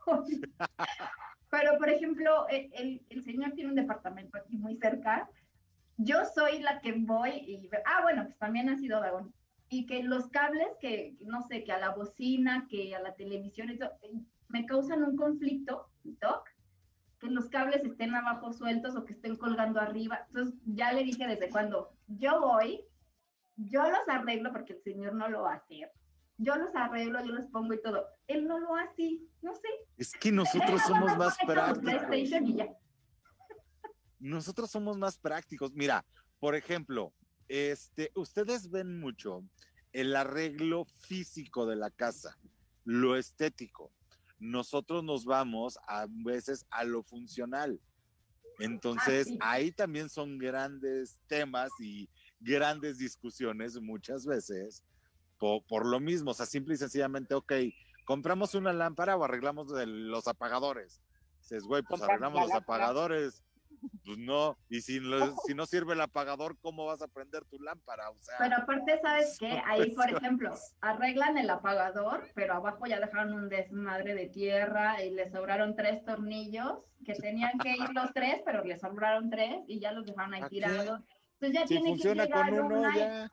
Pero, por ejemplo, el, el, el señor tiene un departamento aquí muy cerca. Yo soy la que voy y... Ah, bueno, pues también ha sido Dagón. Y que los cables que, no sé, que a la bocina, que a la televisión, eso, me causan un conflicto, ¿toc? Que los cables estén abajo sueltos o que estén colgando arriba. Entonces, ya le dije desde cuando yo voy, yo los arreglo porque el señor no lo va a hacer. Yo los arreglo, yo los pongo y todo. Él no lo hace, no sé. Es que nosotros somos más prácticos. Y ya. Nosotros somos más prácticos. Mira, por ejemplo, este, ustedes ven mucho el arreglo físico de la casa, lo estético. Nosotros nos vamos a veces a lo funcional. Entonces, ah, sí. ahí también son grandes temas y grandes discusiones muchas veces. Por, por lo mismo, o sea, simple y sencillamente, ok, compramos una lámpara o arreglamos de los apagadores. Dices, güey, pues arreglamos los apagadores. Pues no, y si, lo, si no sirve el apagador, ¿cómo vas a prender tu lámpara? O sea, pero aparte, ¿sabes qué? Ahí, por ejemplo, arreglan el apagador, pero abajo ya dejaron un desmadre de tierra y le sobraron tres tornillos, que tenían que ir los tres, pero le sobraron tres y ya los dejaron ahí tirados. Entonces ya si tiene funciona que llegar con uno, una... ya.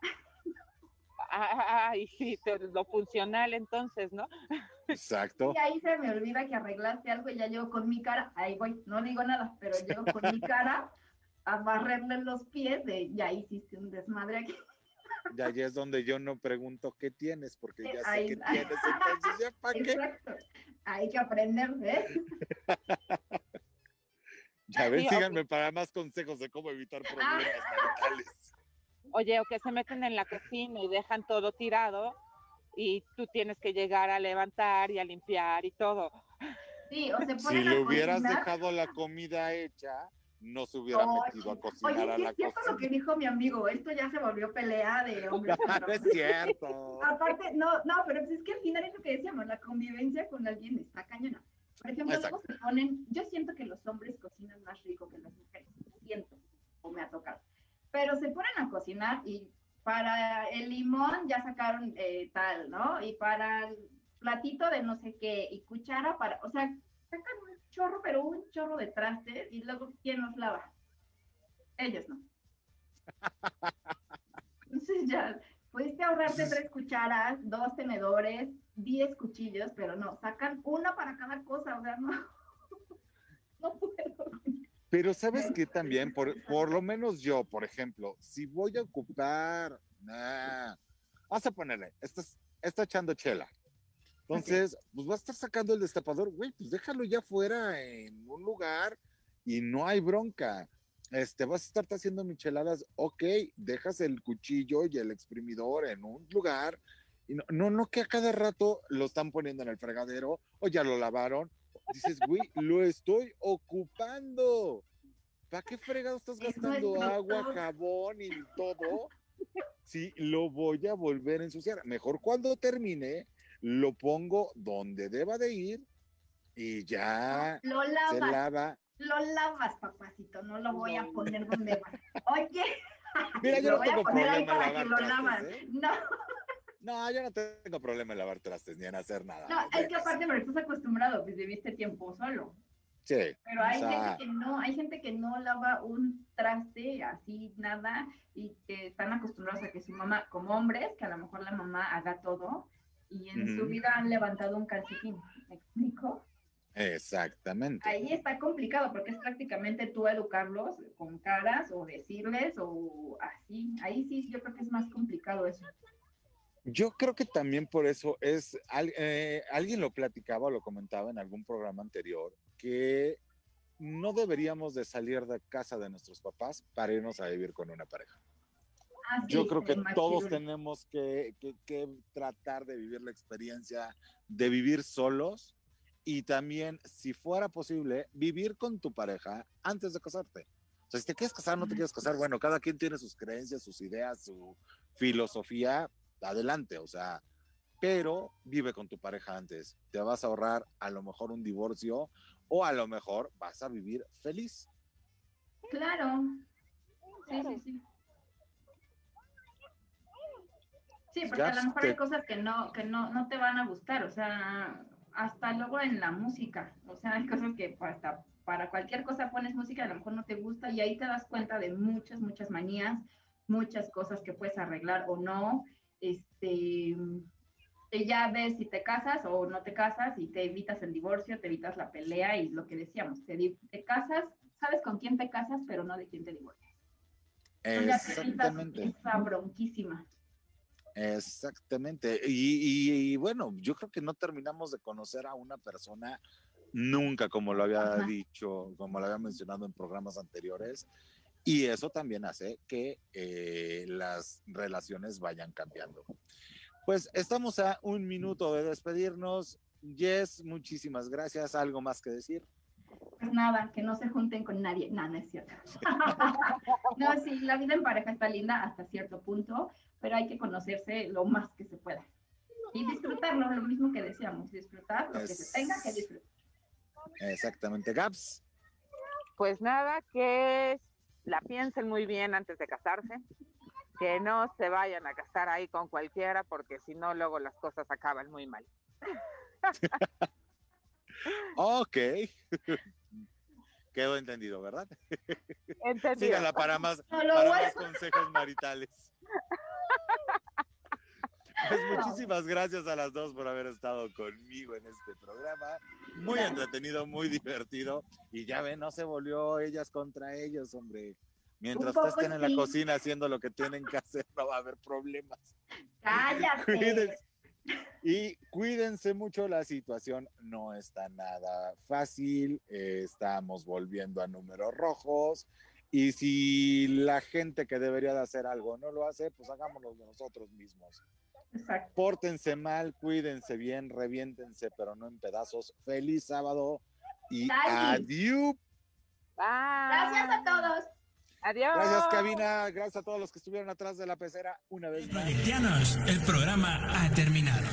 Ay, sí, lo funcional entonces, ¿no? Exacto. Y ahí se me olvida que arreglaste algo y ya llego con mi cara, ahí voy, no digo nada, pero llego con mi cara a barrerle los pies de ya hiciste un desmadre aquí. Ya, ya es donde yo no pregunto qué tienes, porque ya ahí, sé qué tienes, entonces ya para qué. Exacto, hay que aprender, ¿eh? Ya ven, síganme okay. para más consejos de cómo evitar problemas maritales. Oye, o que se meten en la cocina y dejan todo tirado y tú tienes que llegar a levantar y a limpiar y todo. Sí, o se si le hubieras cocinar. dejado la comida hecha, no se hubiera oh, metido a cocinar oye, a la es cierto cocina. Lo que dijo mi amigo, esto ya se volvió pelea de hombres. No es cierto. Aparte, no, no, pero es que al final es lo que decíamos, la convivencia con alguien está cañona. Por ejemplo, luego se ponen, yo siento que los hombres cocinan más rico que las mujeres, siento, o me ha tocado. Pero se ponen a cocinar y para el limón ya sacaron eh, tal, ¿no? Y para el platito de no sé qué, y cuchara para, o sea, sacan un chorro, pero un chorro de trastes, y luego, ¿quién los lava? Ellos no. Entonces ya, pudiste ahorrarte tres cucharas, dos tenedores, diez cuchillos, pero no, sacan una para cada cosa, o sea, no, no puedo. Pero ¿sabes qué también? Por, por lo menos yo, por ejemplo, si voy a ocupar, nah, vamos a ponerle, estás, está echando chela, Entonces, pues va a estar sacando el destapador, güey, pues déjalo ya fuera en un lugar y no hay bronca. Este, vas a estarte haciendo micheladas, ok, dejas el cuchillo y el exprimidor en un lugar, y no, no, no que a cada rato lo están poniendo en el fregadero, o ya lo lavaron, dices, güey, lo estoy ocupando. ¿Para qué fregado estás gastando agua, jabón y todo? Sí, lo voy a volver a ensuciar. Mejor cuando termine, lo pongo donde deba de ir y ya lo lavas, se lava. Lo lavas, papacito, no lo voy a poner donde va. Oye, mira, yo lo no voy tengo a poner ahí problema en para que lavar lo trastes, lavas. ¿eh? No. No, yo no tengo problema en lavar trastes ni en hacer nada. No, es que aparte pero estás acostumbrado, pues viviste tiempo solo. Sí. Pero hay o sea, gente que no, hay gente que no lava un traste así, nada, y que están acostumbrados a que su mamá, como hombres, que a lo mejor la mamá haga todo, y en uh-huh. su vida han levantado un calcetín. ¿Me explico? Exactamente. Ahí está complicado, porque es prácticamente tú educarlos con caras, o decirles, o así. Ahí sí, yo creo que es más complicado eso. Yo creo que también por eso es, eh, alguien lo platicaba o lo comentaba en algún programa anterior, que no deberíamos de salir de casa de nuestros papás para irnos a vivir con una pareja. Ah, sí, Yo creo que todos chido. tenemos que, que, que tratar de vivir la experiencia de vivir solos y también, si fuera posible, vivir con tu pareja antes de casarte. O sea, si te quieres casar, no te quieres casar, bueno, cada quien tiene sus creencias, sus ideas, su filosofía, adelante, o sea, pero vive con tu pareja antes. Te vas a ahorrar a lo mejor un divorcio o a lo mejor vas a vivir feliz. Claro. Sí, sí, sí. Sí, porque a lo mejor te... hay cosas que no, que no, no te van a gustar, o sea, hasta luego en la música, o sea, hay cosas que hasta para cualquier cosa pones música, a lo mejor no te gusta y ahí te das cuenta de muchas, muchas manías, muchas cosas que puedes arreglar o no. Este, y ya ves si te casas o no te casas y te evitas el divorcio, te evitas la pelea y lo que decíamos, te, te casas, sabes con quién te casas, pero no de quién te divorcias. Exactamente. Esa bronquísima. Exactamente. Y, y, y bueno, yo creo que no terminamos de conocer a una persona nunca, como lo había Ajá. dicho, como lo había mencionado en programas anteriores. Y eso también hace que eh, las relaciones vayan cambiando. Pues estamos a un minuto de despedirnos. Jess, muchísimas gracias. ¿Algo más que decir? Pues nada, que no se junten con nadie. No, no es cierto. No, sí, la vida en pareja está linda hasta cierto punto, pero hay que conocerse lo más que se pueda. Y disfrutarlo, lo mismo que decíamos, disfrutar lo es... que se tenga que disfrutar. Exactamente. Gabs. Pues nada, que la piensen muy bien antes de casarse, que no se vayan a casar ahí con cualquiera, porque si no, luego las cosas acaban muy mal. Ok. Quedó entendido, ¿verdad? Entendido. Síganla para más, para más consejos maritales. Pues muchísimas gracias a las dos por haber estado conmigo en este programa. Muy entretenido, muy divertido. Y ya ven, no se volvió ellas contra ellos, hombre. Mientras ustedes estén en la cocina haciendo lo que tienen que hacer, no va a haber problemas. ¡Cállate! Cuídense. Y cuídense mucho, la situación no está nada fácil. Eh, estamos volviendo a números rojos. Y si la gente que debería de hacer algo no lo hace, pues hagámoslo nosotros mismos. Exacto. Pórtense mal, cuídense bien, reviéntense, pero no en pedazos. Feliz sábado y adiós. Gracias a todos. Adiós. Gracias, cabina. Gracias a todos los que estuvieron atrás de la pecera una vez más. Proyectianos, el programa ha terminado.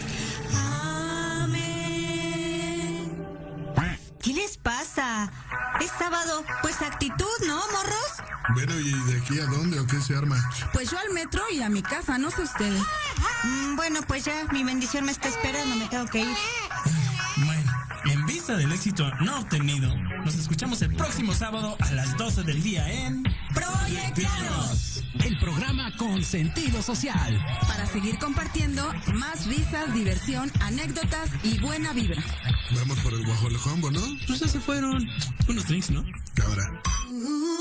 ¿Qué les pasa? Es sábado, pues actitud, ¿no, morros? Bueno, ¿y de aquí a dónde o qué se arma? Pues yo al metro y a mi casa, no sé ustedes. Mm, bueno, pues ya, mi bendición me está esperando, me tengo que ir. Bueno, en vista del éxito no obtenido, nos escuchamos el próximo sábado a las doce del día en Proyectianos, el programa con sentido social. Para seguir compartiendo más risas, diversión, anécdotas y buena vibra. Vamos por el Guajolejombo, ¿no? Pues ya se fueron unos drinks, ¿no? Cabra. Uh.